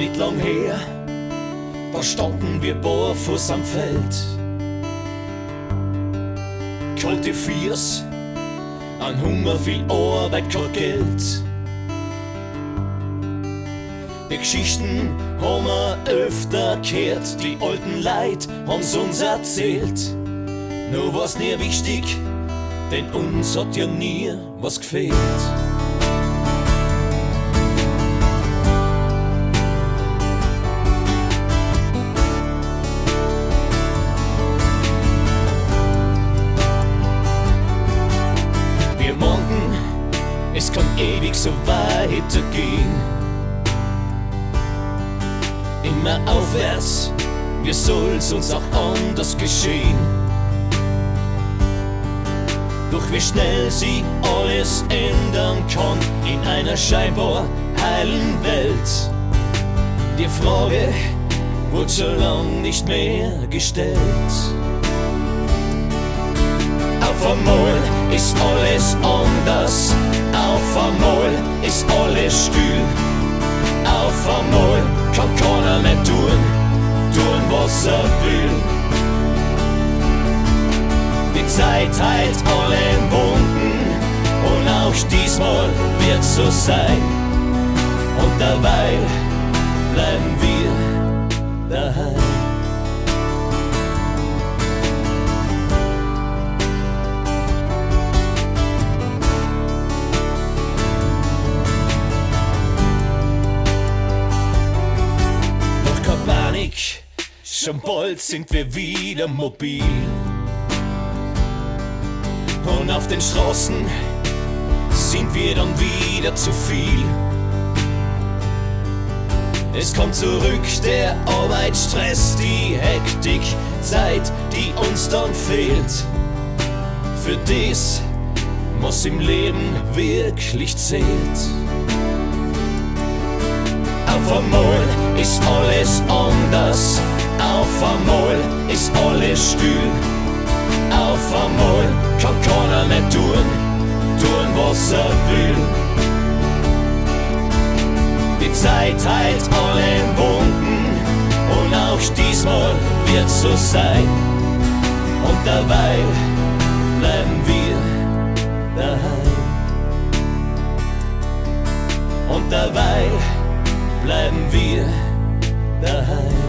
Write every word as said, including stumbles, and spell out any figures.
nicht lang her, da standen wir barfuß am Feld. Kalte Fiers, an Hunger, viel Arbeit, kein Geld. Die Geschichten haben wir öfter gehört, die alten Leute haben's uns erzählt. Nur war's nie wichtig, denn uns hat ja nie was gefehlt. Wir meinen, es kann ewig so weitergehen. Immer aufwärts, wie soll's uns auch anders geschehen? Doch wie schnell sich alles ändern kann in einer scheinbar heilen Welt. Die Frage wurde schon lang nicht mehr gestellt. Auf einmal ist alles anders, auf einmal ist alles still. Auf einmal kann keiner mehr tun, tun was er will. Die Zeit heilt alle Wunden und auch diesmal wird's so sein. Und derweil bleiben wir daheim. Schon bald sind wir wieder mobil. Und auf den Straßen sind wir dann wieder zu viel. Es kommt zurück der Arbeitsstress, die Hektik, Zeit, die uns dann fehlt. Für das, was im Leben wirklich zählt. Auf einmal ist alles anders. Auf einmal ist alles still. Auf einmal kann keiner mehr tun, tun was er will. Die Zeit heilt alle Wunden und auch diesmal wird's so sein. Und derweil bleiben wir daheim. Und derweil bleiben wir daheim.